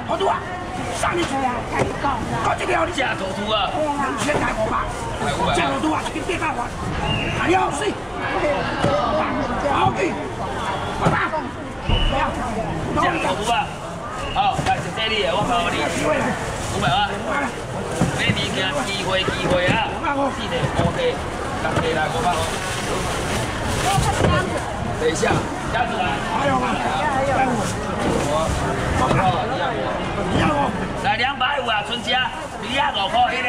好多啊！上面去啊，搞这条假头秃啊 ，2000台500，假头秃啊，一边干完，还要水，好去，500， 假头秃啊，好，来谢谢你，我包你500啊，买物件机会啊，记得OK，大家来500哦。等一下，加起来， 还有吗？ 来200有啊，春家250块，迄个。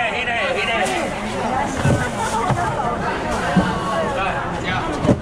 来，加。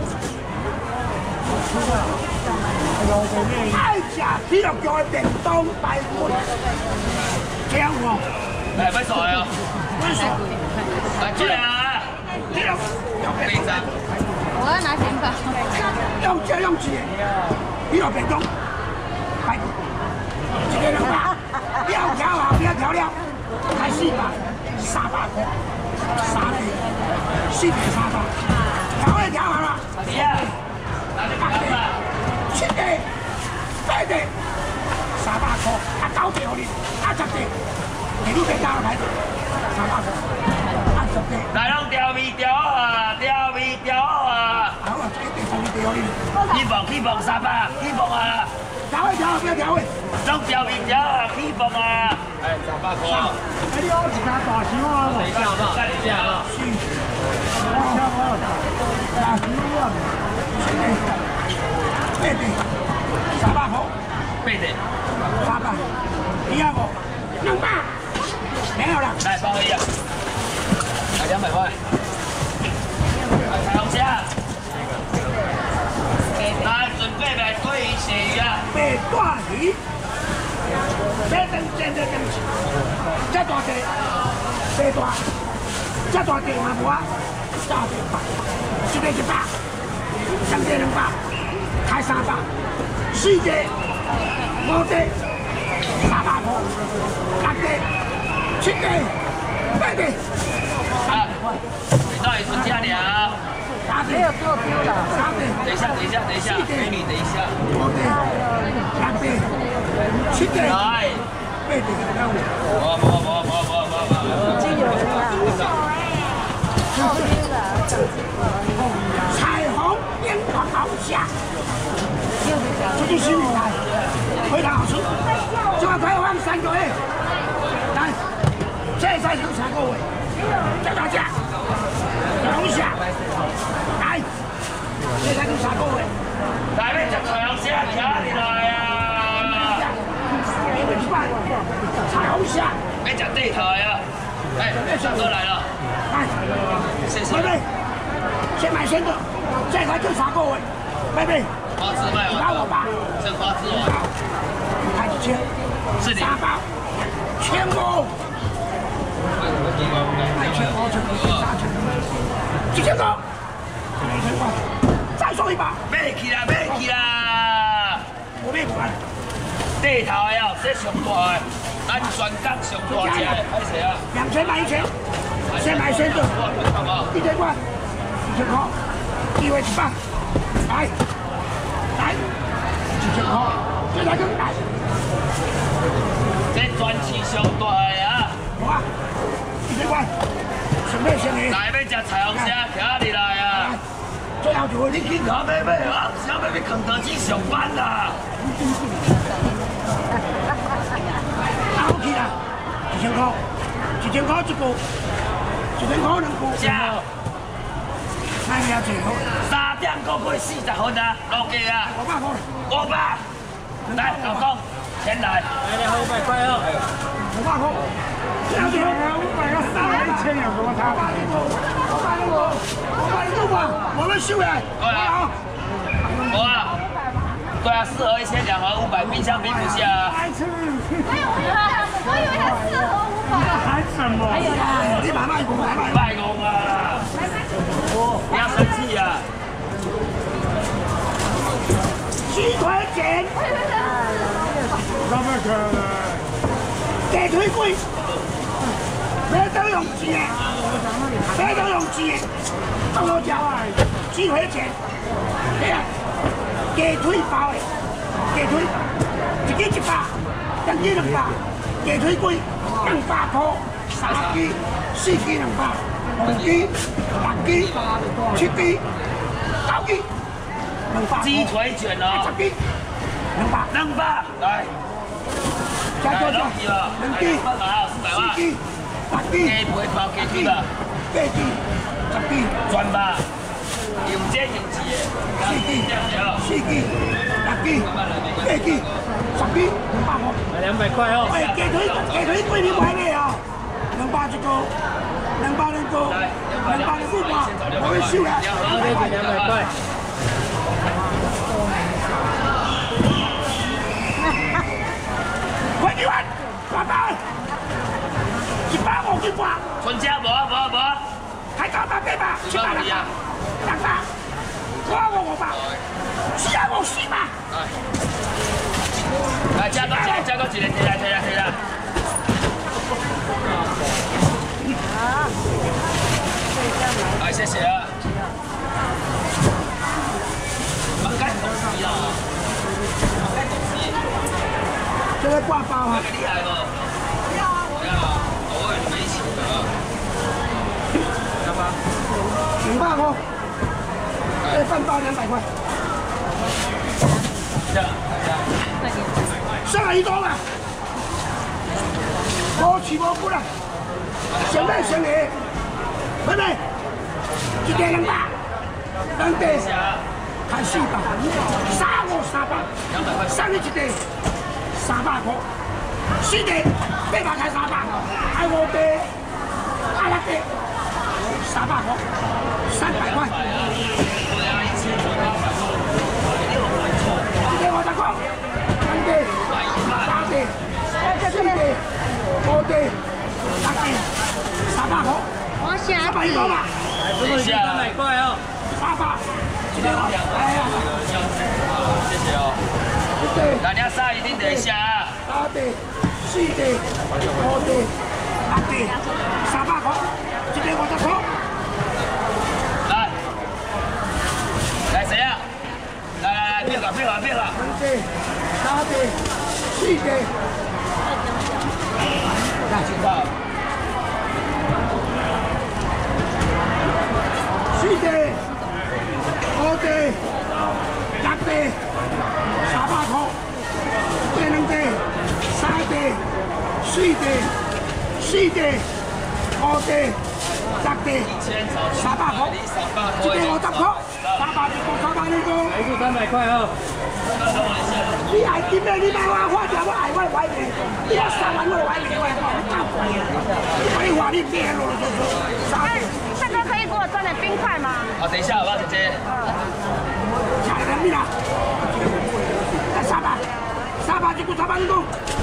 爱食体育局的电动大碗，这样哦。 来，买手的哦。 买手。 来，进来啊！ 体育备战。 我要拿钱包。 用这用钱，体育电动，来，一个200，不要调啊，不要调料，才400，300块，3个，4个300，调也调好了。 你啊，拿去干嘛 ？7个，8个，300块，啊9个给你，啊10个，给你别交来，300块，啊10个。 来，拢调味调啊，调味调啊。 好啊，这个调味调你。 起磅300，起磅啊。 调一调，不要调味。 拢调味调啊，起磅啊。哎，300块。 哎，你好，一家大箱啊！ 等一下好不好？等一下啊。 是。大箱啊，8个，300块。 8个。 300，你要不？200，没有了。 来，包一啊。来200块。来，彩虹虾。来，准备来鲑鱼、鳕鱼啊。 白带鱼，这等真的东西，这大只，白带，这大只嘛无啊，大只100，1个100，2个200，开300，4个5个300块，6个7个8个300块， 你到底是价俩？ 没有做丢了。 等一下，美女，等一下。 5个6个7个来 8个已经有人了。 彩虹烟花好虾，这就是新品牌，非常好吃。这个可以放3个月。来，这才是3个月，再打价，彩虹虾，来，这才是3个月。 来，要吃彩虹虾，哪里来啊？ 彩虹虾， 要吃地头啊！哎，小哥来了， 来， 谢谢。 妹妹，先买先的，这才就3个月，妹妹。 花枝卖完了，剩花枝完。 开几千？ 是你。 3包，1500。1000个，1000块，再送1把。 买起啦！ 我买过来。 地头的哦，这上大的，咱全港上大只的，歹势啊 ！2000买1000，先买先的。1000块，1000块，1位100，来，1000块，这来个来。 这全市上大的啊！ 好啊，1000块，准备先来。 来要吃彩虹虾，哪里来啊？ 最后就你去搞买啊！想要去肯德基上班啦！ 好去啦，1000块，1000块一个，1000块2个。 加。 买了最好。 3点过过40分啊，OK 啊。 500块。 500。来，老公，先来。来500块哦。 500块。这样子，500个31000也给我他。500吧，我们收来。 对啊。我啊。对啊，适合1千2盒500，冰箱冰不下啊。 我以为它适合500。 还什么？还有啦，你买卖公啊！不要生气啊！ 鸡腿卷。怎么可能？鸡腿贵，咩都用钱嘅，咩都用钱嘅，到我脚啊！鸡腿卷，你啊，鸡腿包嘅，鸡腿1个100， 2支200，鸡腿贵200块，3支，4支200，5支，6支，7支，9支，200。 鸡腿卷哦 ，10支，200， 来， 加多少？2支，4支，8支， 鸡腿包鸡腿吧 ，8支，10支， 转吧，用这用字的 ，4支，6支，8支，10支，200块。 200块哦。 喂，鸡腿贵你买咩哦？200一个，200两个，200两个吧，我会收呀。 好，这个200块。 快点玩，爸爸，150块。 春节无， 还搞到对吧？700两把，我500，是啊，我400。 来加多一个，提来。好，谢谢啊。马盖东西啊， 这个挂包啊。 厉害不？要啊，我也没钱的。干嘛 200块，这饭包200块。上来一多了，无起无骨了，上来，妹妹，一地200，2地开400，3我300，上你一地300块，4地800开300，还5地6地300块，300块。一地50块，2地3地4地5地6地300块。 我想 300一个吧。 这个300块哦。 300，一地哎呀， 谢谢哦。 一地。 大家杀一定等一下啊。 3地4地5地6地300块，一地50块。 来谁呀？来，别搞。2 地3地4地， 来去吧。 4地5地6地300块，这2地3地4地5地6地300块，一地50块，300一个，300一个， 还是300块哦。 你爱金的，你买我花钱，我爱我买的，你要3万我买的，我搞贵啊！你话你别啰啰嗦嗦， 大哥可以给我装点冰块吗？ 好，等一下好不好，姐姐？ 下来你啦，来300一个，300一个，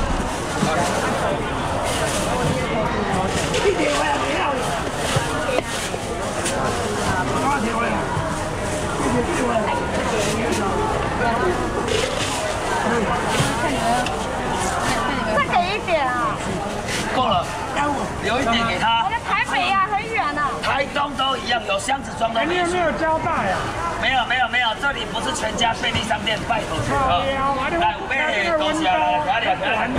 你电话也没了，我电话呀，电话。 再给一点啊！ 够了，留一点给他我。们台北呀，很远呢。 台东都一样，有箱子装的。 你有没有胶带啊？ 没有，这里不是全家便利商店，拜托去啊！来，五杯东西啊，来，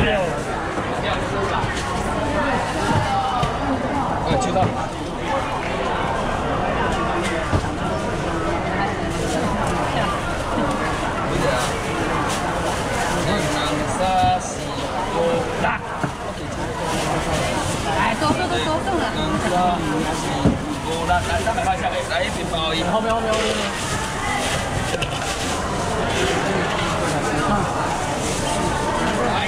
知道。 来，多送了。 来300块下来，来一瓶包饮。后面。来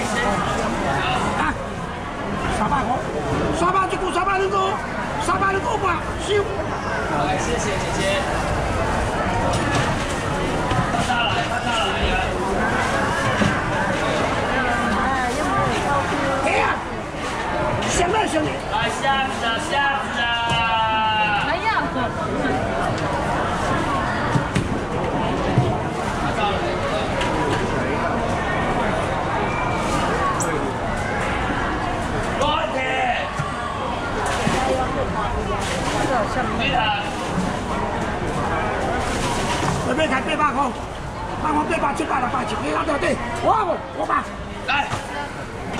300块，300一个，300两个，300两个吧，收。 来，谢谢姐姐。大来呀！ 想来想去， 来箱子啊！ 哎呀， 多点。 准备开800块，帮我800、700、800，你拿到对，我把。 来。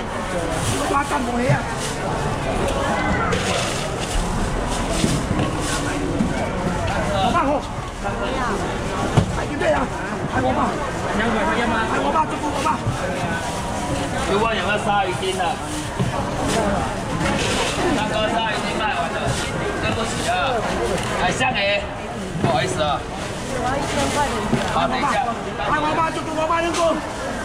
把蛋无起啊！500好。还几对啊？还500。 200块要吗？ 还500，就付500。 如果有没有鲨鱼筋的？那个鲨鱼筋卖完了，对不起啊，海象诶，不好意思啊。 我要1000块的鱼。 好，等一下。 还500，就付500人工。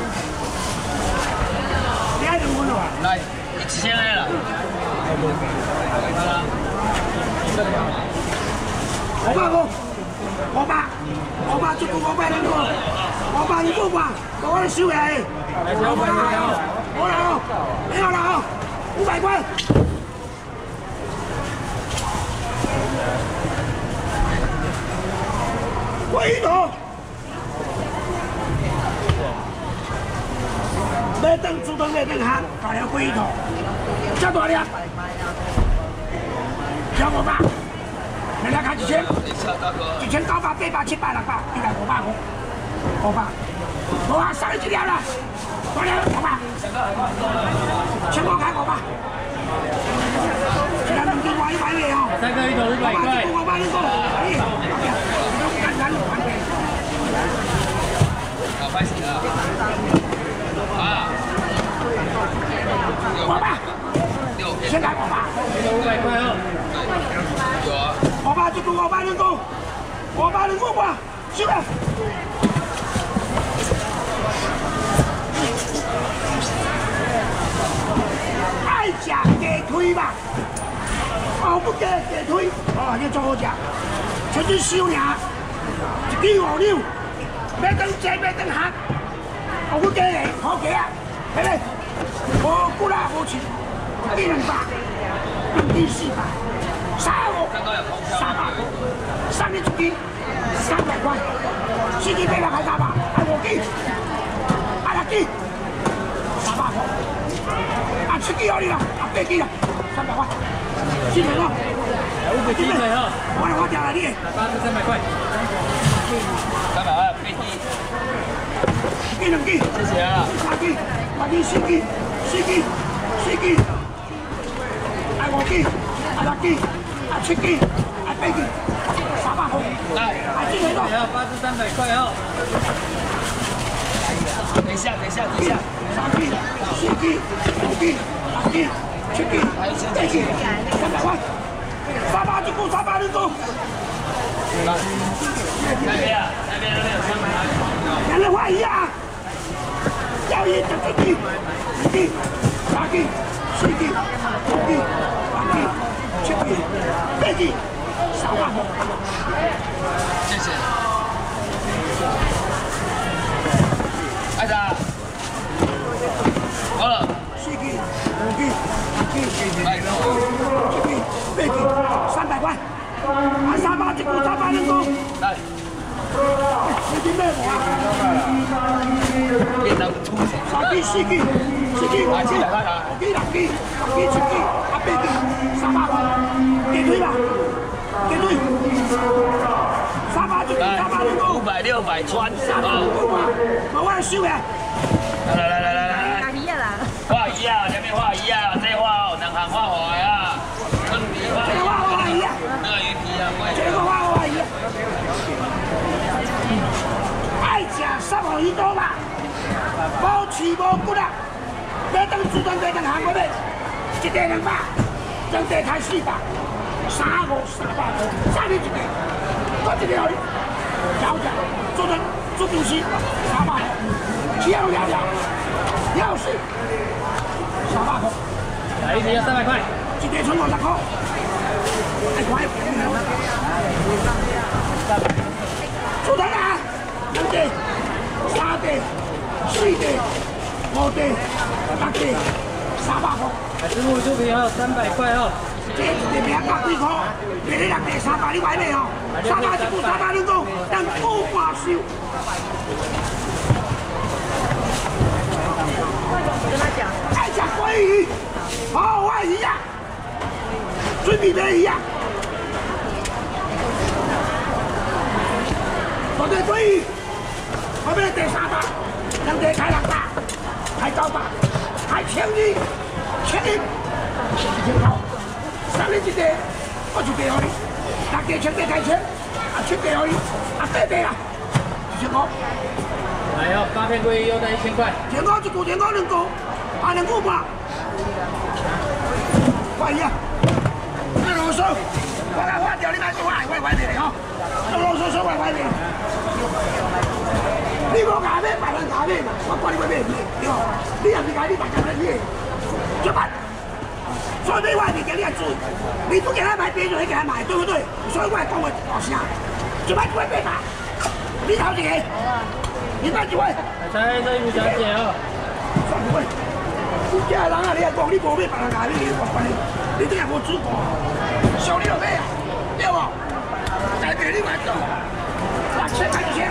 你爱2分了吧？ 来，1000来了。好了。 500个，500就付500人工，500你付吧，我收下来。好了哦，没有了哦，500块。龟头，买顿煮顿买顿虾，搞了龟头，这多少？交500，人家看1000。1900、800、700、600、100、500块，500，上去了了，多了500，全部开500。现在能给我100没有 3个鱼头500块。 500人工， 好，开始了。啊。 先开500。 500块哦。 有啊。 500就付500人工，500人工吧，收了。爱吃鸡腿吧，哦不鸡腿，哦你做好食，全是烧尔，1支5两，买顿鸡买顿虾，哦不鸡嘞，好鸡啊，来来，无骨啦无切，1支200，2支400，3个300块，3支1支300块，4支800块300，5支，6支300块。7支给你啦，8支啦，300块，400块 ，5个鸡腿哦。 我掉了你。 8支300块。 300块，8支。 2支。 谢谢啊。 3支，4支，4支，4支，5支，6支，7支，8支，300块。 来 ，7支多。 要8支300块哦。 等一下 ，3支，4支，5支，6支，7支，8支，300块。300就付300人工。 那边啊，那边有300。 两人换一啊！交易就1支、2支、3支、4支、5支、8支、7支、8支，300块。 谢谢。艾达，好了。 4支、5支、8支、7支、8支，300块。300就付300人工。 来。 你啲咩货啊？ 變到粗線。 3支、4支、5支、6支、7支、8支，300塊。雞腿吧，雞腿。300就付300人工。 500、600穿。 冇我收嘅。 來。 魚啊啦！ 畫魚啊，這邊畫魚啊，這畫南韓畫海啊，春皮畫魚啊，那個魚皮啊， 這個畫海魚。愛食3號魚多吧，無刺無骨啊，買頓煮頓買頓韓國的，1地200，2地開400，3個300塊，3日1地，我1地給你，好食，煮東西300塊，要要是300塊， 來一題要300塊 ，1地存50塊，太快了，煮頓啊，2地、3地、4地、5地、6地，300塊。 師傅豬皮哦，300塊哦。 這1地200幾塊，你6地300，你買咩哦？300就付300人工，但高掛燒。愛食鮭魚，好愛魚啊！水皮咩魚啊？我對鮭魚，我俾你地300，2地開600，開900，開1000 千零，1000块，3年一地，我就给你，大家千地开钱，千地可以，8地啊，1000块。 来哦，8片龟又在1000块。 天高1股，天高2股，8.5吧。快呀！你啰嗦，我来换掉，你买就坏坏的吼，啰嗦坏坏的。你无牙买，别人牙买嘛，我管你买咩咩，对无？你也是家你大家来买，怎办？所以我的物件你要注意，你不给他买，别人会给他买，对不对？所以我讲话大声，怎办就会被打。你头一个，你买一位。 来，这衣服小姐哦。 算一位。你家人啊，你还讲你无买别人牙，你我管你，你这样无主顾，小你就买啊，对无？再买你买走，1000块1000。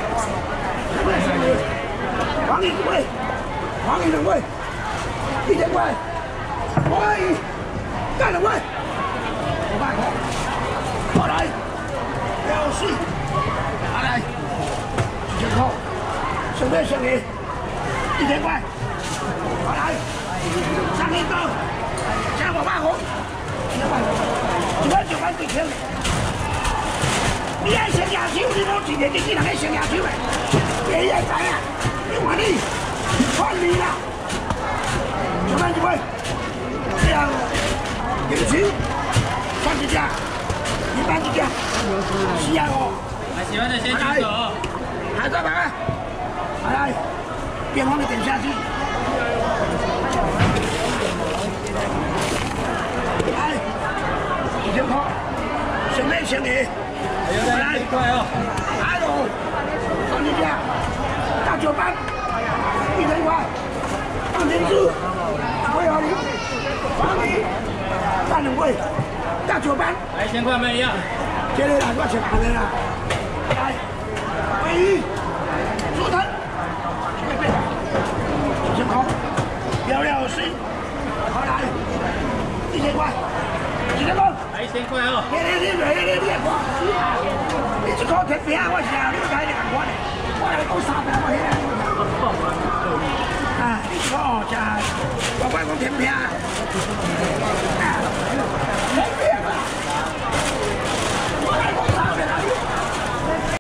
黄银1位，黄银2位，1000块，黄银干2位，500块，好来，64，好来，1000块，省费省你，1000块，好来，3年多，加500块，1000块，9万几千。你爱升牙手，你无一年你只能去升牙手的，你爱知影，因为你看你啦，9万1位，这样银球算一只，1般一只，45。 来，喜欢的先举手。 还在买啊？来，电话你点下去。来，1000块，省费省你。 来，1000块哦。 来喽，上去价，大9班，1000块，当年子，会有你，帮你，干2位，大9班。 来，1000块没一样。 这里来，我吃饭的啦。来，唯一，猪藤，1000块，漂亮水，好来，1000块，1000块。 来1000块哦。 你看，你一块铁饼我吃，你睇你咁款的，我来讲300我起来。啊，你一块哦，吃，我讲甜饼，甜饼。